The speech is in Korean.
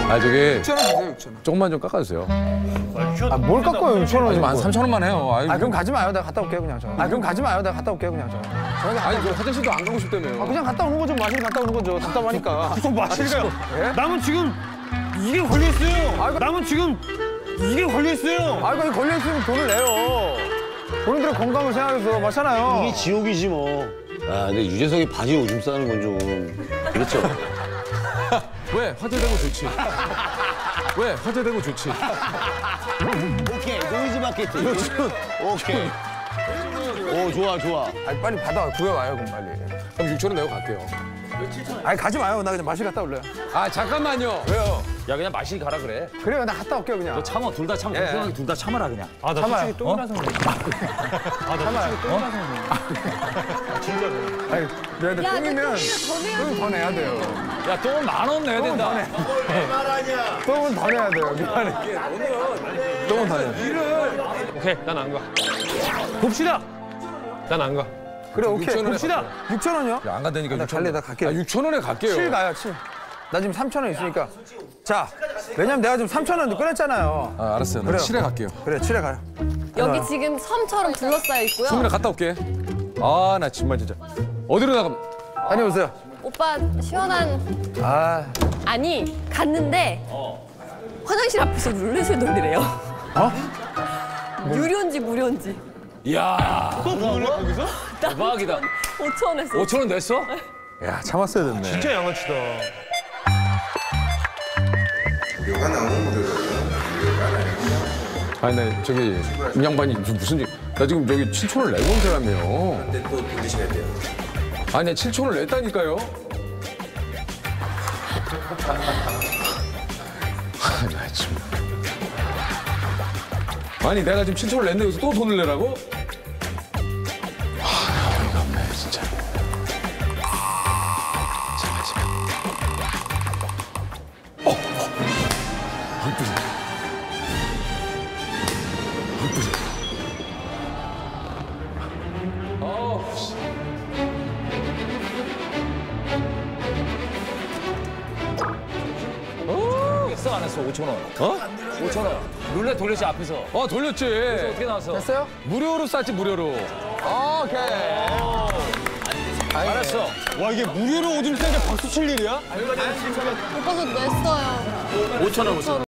아 저기 6,000원 주세요, 6,000원. 조금만 좀 깎아주세요. 아, 뭘 깎아요, 6,000원. 한 3,000원만 해요. 아이, 아, 그럼 가지 마요. 내가 갔다 올게요, 그냥 저. 아, 그럼 가지 마요. 내가 갔다 올게요, 그냥 저. 아니 저 화장실도 안 가고 싶다며. 아, 그냥 갔다 오는 거죠. 마실 갔다 오는 거죠. 답답하니까. 무슨 마실까요? 예? 남은 지금 이게 걸려 있어요. 남은 지금 이게 걸려 있어요. 아, 이거 걸려있으면 돈을 내요. 본인들의 건강을 생각해서 맞잖아요. 이게 지옥이지 뭐. 아, 근데 유재석이 바지 오줌 싸는 건 좀 그렇죠. 왜 화제되고 좋지? 왜 화제되고 좋지? 오케이, 노이즈 마케팅. 오케이. 오, 좋아, 좋아. 아니, 빨리 받아. 구해와요, 그럼 빨리. 그럼 6,000원 내고 갈게요. 아니, 가지 마요. 나 그냥 마실 갔다 올래요. 아 잠깐만요. 왜요? 야 그냥 마실 가라 그래. 그래요, 나 갔다 올게요, 그냥. 너 참아 둘 다 참아. 예. 둘 다 참아라 그냥. 아, 나 참아요. 솔직히 똥이라서 그래. 아, 나 솔직히 똥이라서 그래. 아니, 내가 야, 똥이면 너 똥은 더 내야 돼요. 야 똥은 10,000원 내야 된다. 똥은 더 내야 돼요. 미안해. 똥은 더 내야 돼. 오케이, 난 안 가. 봅시다. 난 안 가. 그래, 오케이. 6,000원에 봅시다. 6,000원이요? 야, 안 간다니까 나 6,000원. 갈래, 나 갈게요. 아 6,000원에 갈게요. 7 가요, 7. 나 지금 3,000원 있으니까. 자, 왜냐면 내가 지금 3,000원도 꺼냈잖아요. 아 알았어요. 나 그래요. 7에 갈게요. 그래, 7에 가요. 여기 지금 섬처럼 둘러싸여 있고요. 수민아 갔다 올게. 아 나 정말 진짜. 어디로 나가? 다녀오세요. 오빠 시원한 아, 아니 갔는데 화장실 앞에서 룰렛을 돌리래요. 어? 유료인지 무료인지. 이야 또 돈을 내, 거기서? 대박이다. 5,000원 했어. 5,000원 냈어? 야, 참았어야 됐네. 진짜 양아치다. 아니 나 저기 이 양반이 무슨 일? 나 지금 저기 7,000원을 내고 온 사람이에요. 근데 또 돌리셔야 돼요. 아니 7,000원을 냈다니까요. 나 참. 아니 내가 지금 7,000원을 냈는데 여기서 또 돈을 내라고? 어이가 없네 진짜. 잠깐만. 한 뿌리. 씨. 했어 안 했어 5,000원. 어? 5,000원. 룰렛 돌렸지 앞에서. 어 돌렸지. 어떻게 나왔어? 됐어요? 무료로 쌌지 무료로. 오케이. 알았어. 와, 이게 무료로 오줌 싸니까 박수 칠 일이야? 오빠도 냈어요. 5,000원.